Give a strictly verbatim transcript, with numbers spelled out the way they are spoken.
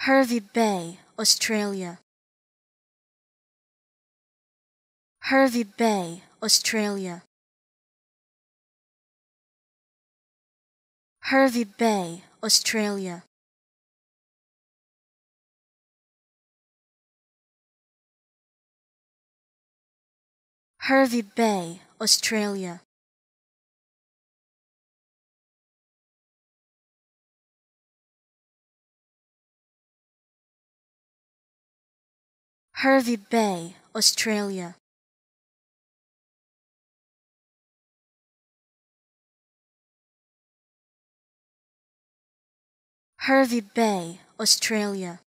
Hervey Bay, Australia. Hervey Bay, Australia. Hervey Bay, Australia. Hervey Bay, Australia. Hervey Bay, Australia. Hervey Bay, Australia.